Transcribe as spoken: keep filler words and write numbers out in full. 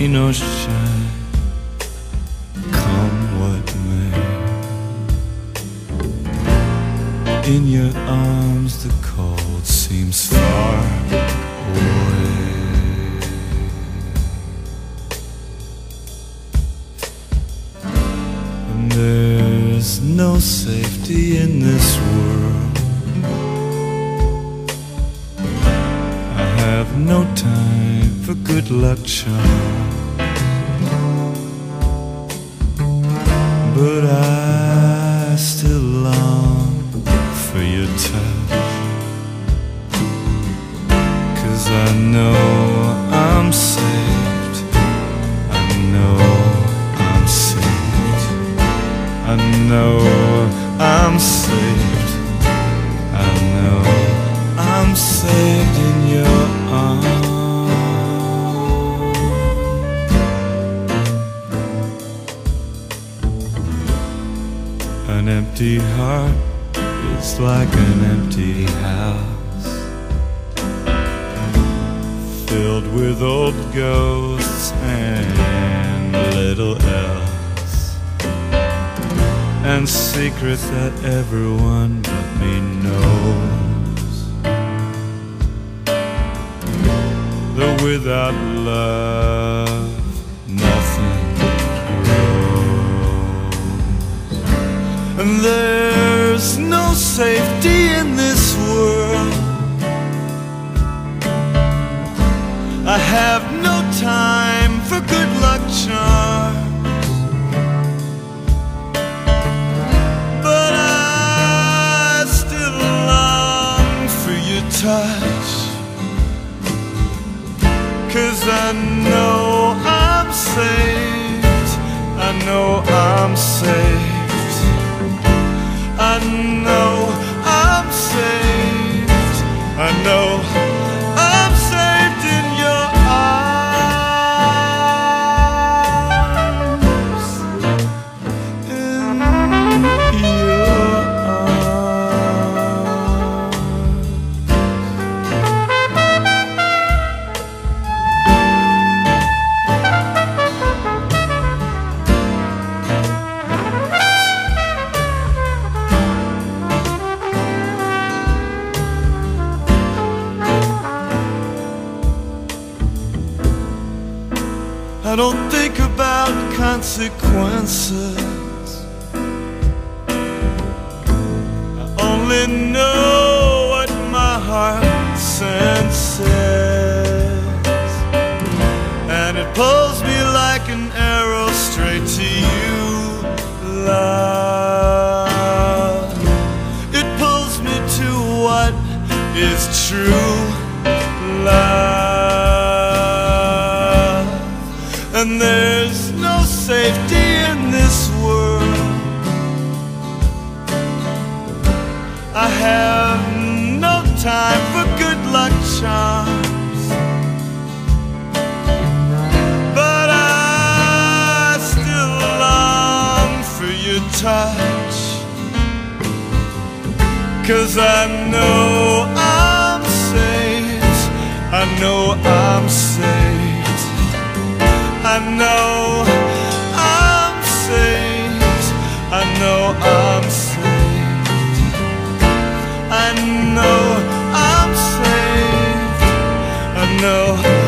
rain or shine, come what may. In your arms the cold seems far away. And there's no safety in this world. I have no time for good luck charms, but I still long for your touch. 'Cause I know I'm saved, I know I'm saved, I know I'm saved, I know I'm saved in your arms. An empty heart is like an empty house, filled with old ghosts and little else, and secrets that everyone but me knows. Though without love nothing grows. And there's no safety in this world. I have no time for good luck charms, but I still long for your touch. 'Cause I know I'm saved, I know I'm saved, I know I'm saved, I know I'm saved in your arms, in your I don't think about consequences, I only know what my heart senses, and it pulls me like an arrow straight to you, love. It pulls me to what is true, love. And there's no safety in this world. I have no time for good luck charms, but I still long for your touch. 'Cause I know I'm saved, I know I'm saved, I know I'm saved, I know I'm saved, I know I'm saved, I know